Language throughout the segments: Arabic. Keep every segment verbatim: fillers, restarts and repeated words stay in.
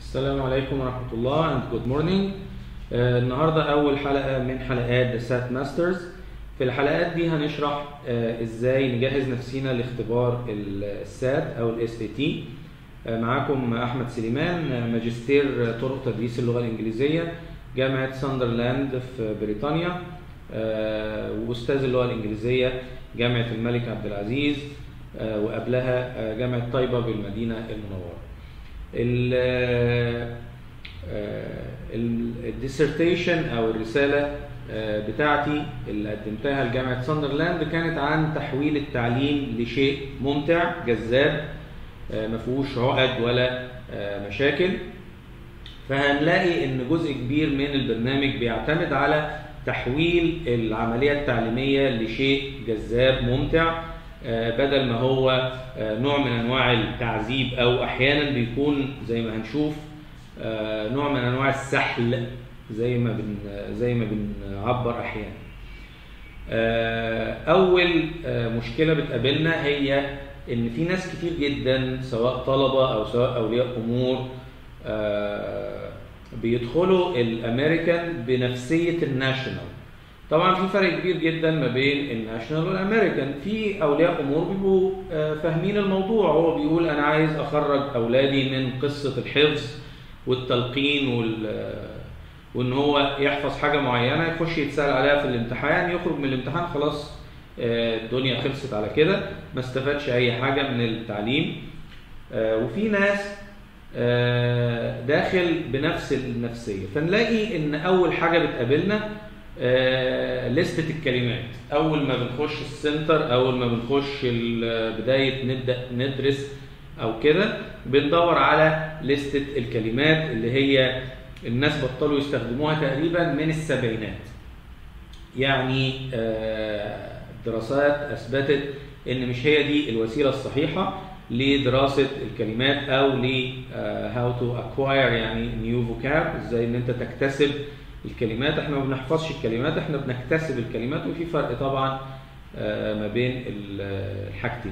السلام عليكم ورحمة الله and good morning. آه النهاردة أول حلقة من حلقات The سات Masters. في الحلقات دي هنشرح آه إزاي نجهز نفسينا لاختبار السات أو ال إس إيه تي. آه معاكم أحمد سليمان، آه ماجستير طرق تدريس اللغة الإنجليزية جامعة ساندرلاند في بريطانيا، آه وأستاذ اللغة الإنجليزية جامعة الملك عبد العزيز، آه وقبلها آه جامعة طيبة بالمدينة المنورة. الديسرتيشن او الرساله بتاعتي اللي قدمتها لجامعه ساندرلاند كانت عن تحويل التعليم لشيء ممتع جذاب ما فيهوش عقد ولا مشاكل. فهنلاقي ان جزء كبير من البرنامج بيعتمد على تحويل العمليه التعليميه لشيء جذاب ممتع، بدل ما هو نوع من انواع التعذيب او احيانا بيكون زي ما هنشوف نوع من انواع السحل زي ما بن زي ما بنعبر احيانا. اول مشكله بتقابلنا هي ان في ناس كتير جدا سواء طلبه او سواء اولياء امور بيدخلوا الامريكان بنفسيه الناشونال. طبعا في فرق كبير جدا ما بين الناشونال والامريكان. في اولياء امور بيبقوا فاهمين الموضوع، هو بيقول انا عايز اخرج اولادي من قصه الحفظ والتلقين وال وان هو يحفظ حاجه معينه يخش يتسال عليها في الامتحان، يخرج من الامتحان خلاص الدنيا خلصت على كده، ما استفادش اي حاجه من التعليم. وفي ناس داخل بنفس النفسيه. فنلاقي ان اول حاجه بتقابلنا آه، لستة الكلمات. أول ما بنخش السنتر، أول ما بنخش بداية نبدأ ندرس أو كده، بندور على لستة الكلمات اللي هي الناس بطلوا يستخدموها تقريبا من السبعينات. يعني آه، دراسات أثبتت إن مش هي دي الوسيلة الصحيحة لدراسة الكلمات أو ل آه, how to acquire يعني new vocab، إزاي إن أنت تكتسب الكلمات. احنا ما بنحفظش الكلمات، احنا بنكتسب الكلمات، وفي فرق طبعا ما بين الحاجتين.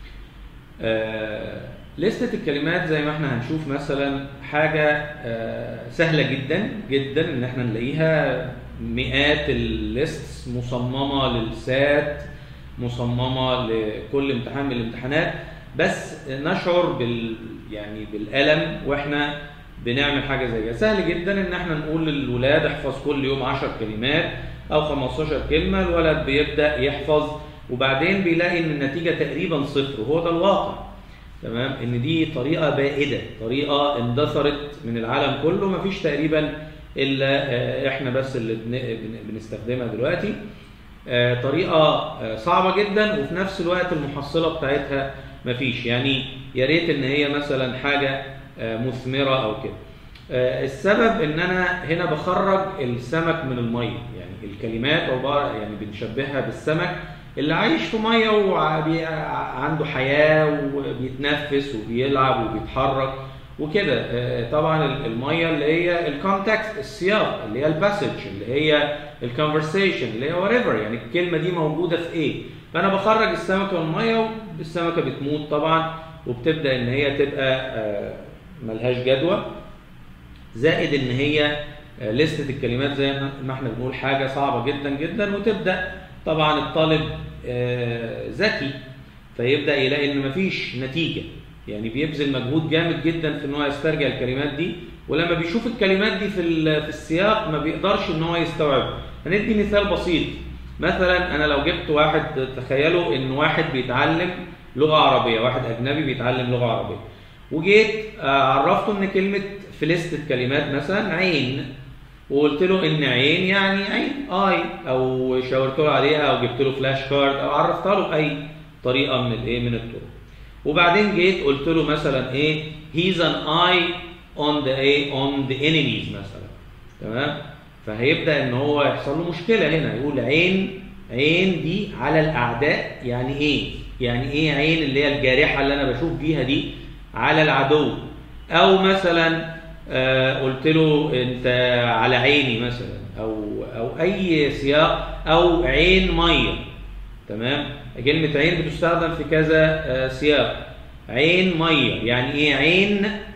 لستة الكلمات زي ما احنا هنشوف مثلا حاجة سهلة جدا جدا ان احنا نلاقيها، مئات الليست مصممة للسات، مصممة لكل امتحان من الامتحانات، بس نشعر بال يعني بالألم واحنا بنعمل حاجه زي كده. سهل جدا ان احنا نقول للولاد احفظ كل يوم عشر كلمات او خمستاشر كلمه، الولد بيبدا يحفظ وبعدين بيلاقي ان النتيجه تقريبا صفر، وهو ده الواقع. تمام، ان دي طريقه بائده، طريقه اندثرت من العالم كله، مفيش تقريبا الا احنا بس اللي بنستخدمها دلوقتي. طريقه صعبه جدا وفي نفس الوقت المحصله بتاعتها مفيش. يعني يا ريت ان هي مثلا حاجه مثمرة أو كده. السبب إن أنا هنا بخرج السمك من المية، يعني الكلمات عبارة يعني بنشبهها بالسمك اللي عايش في مية وعنده حياة وبيتنفس وبيلعب وبيتحرك وكده. طبعا المية اللي هي الكونتكست، السياق، اللي هي الباسج، اللي هي الكونفرسيشن، اللي هي whatever، يعني الكلمة دي موجودة في إيه. فأنا بخرج السمكة من المية والسمكة بتموت طبعا، وبتبدأ إن هي تبقى ملهاش جدوى. زائد ان هي لستة الكلمات زي ما احنا بنقول حاجة صعبة جدا جدا، وتبدأ طبعا الطالب ذكي فيبدأ يلاقي ان مفيش نتيجة، يعني بيبذل مجهود جامد جدا في ان هو يسترجع الكلمات دي، ولما بيشوف الكلمات دي في في السياق ما بيقدرش ان هو يستوعب. هندي مثال بسيط. مثلا انا لو جبت واحد، تخيلوا ان واحد بيتعلم لغة عربية، واحد اجنبي بيتعلم لغة عربية، وجيت عرفته ان كلمه في لستة كلمات مثلا عين، وقلت له ان عين يعني عين اي، او شاورت له عليها، او جبت له فلاش كارد، او عرفتها له باي طريقه من الايه من الطرق. وبعدين جيت قلت له مثلا ايه he's an eye on the a on the enemies مثلا. تمام، فهيبدا ان هو يحصل له مشكله هنا، يقول عين عين دي على الاعداء. يعني ايه يعني ايه عين اللي هي الجارحه اللي انا بشوف بيها دي على العدو؟ او مثلا آه قلت له انت على عيني مثلا، او او اي سياق، او عين ميه. تمام، كلمه عين بتستخدم في كذا آه سياق. عين ميه يعني ايه عين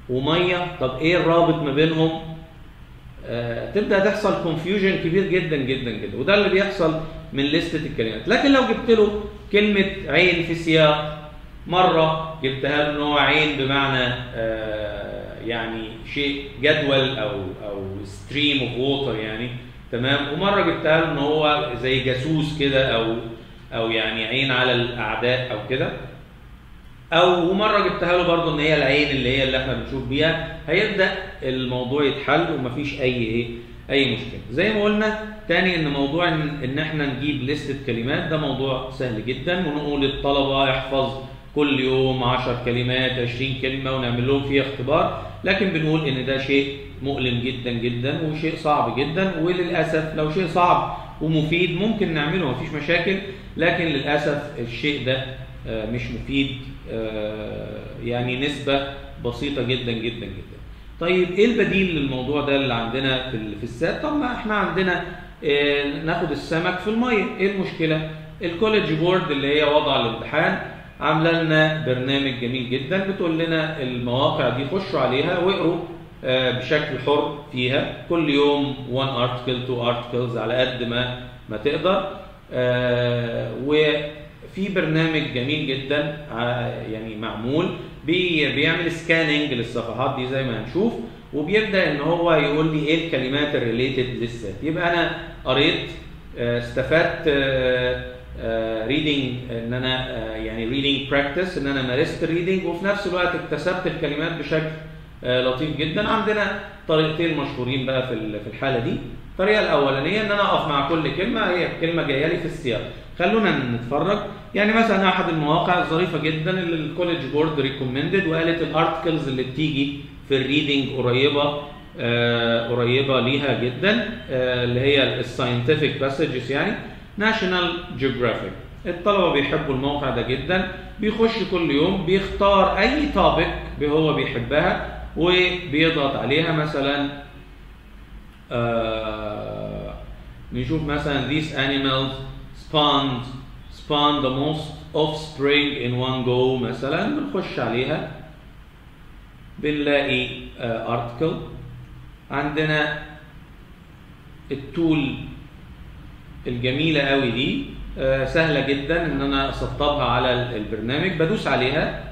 وميه، طب ايه الرابط ما بينهم؟ آه تبدا تحصل كونفيوجن كبير جدا جدا جدا، وده اللي بيحصل من لستة الكلمات. لكن لو جبت له كلمه عين في سياق، مره جبتها له ان هو عين بمعنى آه يعني شيء جدول او او ستريم اوف ووتر يعني، تمام، ومره جبتها له ان هو زي جاسوس كده او او يعني عين على الاعداء او كده، او مره جبتها له برضه ان هي العين اللي هي اللي احنا بنشوف بيها، هيبدا الموضوع يتحل ومفيش اي ايه اي مشكله. زي ما قلنا تاني ان موضوع ان, إن احنا نجيب لستة كلمات ده موضوع سهل جدا، ونقول للطلبه يحفظ كل يوم عشر كلمات عشرين كلمه ونعمل لهم فيها اختبار، لكن بنقول ان ده شيء مؤلم جدا جدا وشيء صعب جدا، وللاسف لو شيء صعب ومفيد ممكن نعمله مفيش مشاكل، لكن للاسف الشيء ده مش مفيد، يعني نسبة بسيطة جدا جدا جدا. طيب ايه البديل للموضوع ده اللي عندنا في في السات؟ طب ما احنا عندنا ناخد السمك في المية، ايه المشكلة؟ الكوليدج بورد اللي هي وضع الامتحان عامله لنا برنامج جميل جدا، بتقول لنا المواقع دي خشوا عليها واقروا بشكل حر فيها كل يوم one article two articles على قد ما ما تقدر، وفي برنامج جميل جدا يعني معمول بيعمل سكاننج للصفحات دي زي ما هنشوف، وبيبدا ان هو يقول لي ايه الكلمات الريليتد للسات. يبقى انا قريت استفدت ريدنج ان انا يعني ريدنج براكتس ان انا مارست الريدنج، وفي نفس الوقت اكتسبت الكلمات بشكل لطيف جدا. عندنا طريقتين مشهورين بقى في في الحاله دي. الطريقه الاولانيه ان انا اقف مع كل كلمه، هي كلمه جايه لي في السياق، خلونا نتفرج. يعني مثلا احد المواقع الظريفه جدا اللي الكوليدج بورد ريكومندد وقالت الارتكلز اللي بتيجي في الريدنج قريبه آه قريبه ليها جدا، آه اللي هي الساينتفك باسجز يعني ناشونال جيوغرافيك. الطلبه بيحبوا الموقع ده جدا، بيخش كل يوم بيختار اي توبيك هو بيحبها وبيضغط عليها. مثلا آه نشوف مثلا these animals spawned spawn the most offspring in one go مثلا، بنخش عليها بنلاقي آه article. عندنا التول الجميلة قوي دي آه سهلة جدا ان انا اسطبها على البرنامج، بدوس عليها.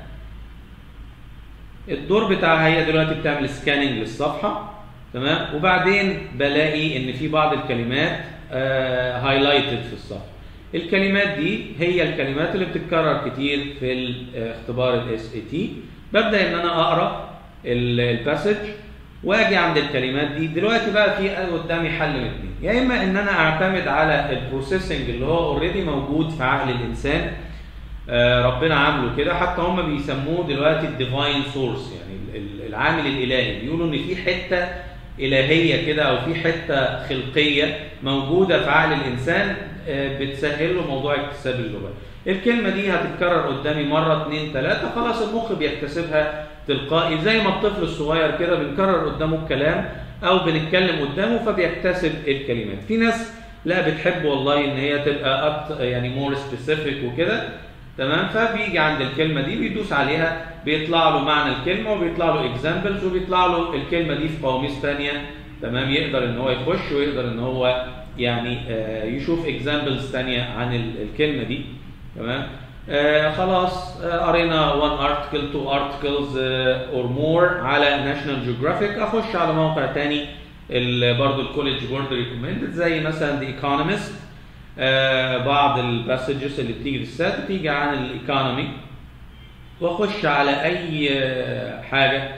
الدور بتاعها هي دلوقتي بتعمل سكاننج للصفحة، تمام، وبعدين بلاقي ان في بعض الكلمات آه هايلايتد في الصفحة. الكلمات دي هي الكلمات اللي بتتكرر كتير في اختبار الاس اي تي. ببدأ ان انا اقرا الباسج واجي عند الكلمات دي. دلوقتي بقى في قدامي حل من اثنين، يا اما ان انا اعتمد على البروسيسنج اللي هو اوريدي موجود في عقل الانسان، آه ربنا عامله كده، حتى هم بيسموه دلوقتي الديفاين سورس، يعني العامل الالهي. بيقولوا ان في حته الهيه كده او في حته خلقيه موجوده في عقل الانسان آه بتسهل له موضوع اكتساب اللغه. الكلمه دي هتتكرر قدامي مره اثنين ثلاثه، خلاص المخ بيكتسبها تلقائي، زي ما الطفل الصغير كده بنكرر قدامه الكلام او بنتكلم قدامه فبيكتسب الكلمات. في ناس لا بتحب والله ان هي تبقى يعني مور سبيسيفيك وكده، تمام، فبيجي عند الكلمه دي بيدوس عليها بيطلع له معنى الكلمه وبيطلع له اكزامبلز وبيطلع له الكلمه دي في قواميس ثانيه، تمام، يقدر ان هو يخش ويقدر ان هو يعني آه يشوف اكزامبلز ثانيه عن الكلمه دي، تمام. آه خلاص آه قرينا one article two articles آه or more على National Geographic. اخش على موقع تاني برضه الكوليدج بورد ريكومندد زي مثلا The Economist. آه بعض الباسجز اللي بتيجي في السات بتيجي عن الايكونومي، واخش على اي آه حاجه.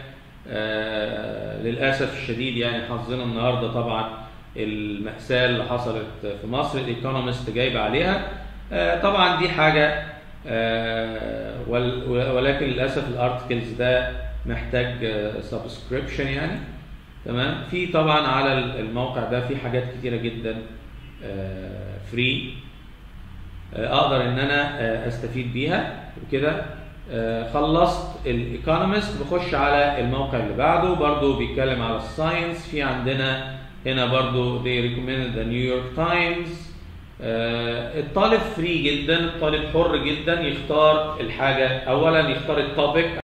آه للاسف الشديد يعني حظنا النهارده طبعا المأساة اللي حصلت في مصر الايكونومست جايبه عليها. آه طبعا دي حاجه آه ولكن للاسف الارتكلز ده محتاج سبسكريبشن آه يعني، تمام. في طبعا على الموقع ده في حاجات كتيره جدا فري آه آه اقدر ان انا آه استفيد بيها وكده. آه خلصت الايكونومست بخش على الموقع اللي بعده، برضو بيتكلم على الساينس. في عندنا هنا برضو they recommended the New York Times. آه الطالب فري جدا، الطالب حر جدا يختار الحاجه، اولا يختار التوبيك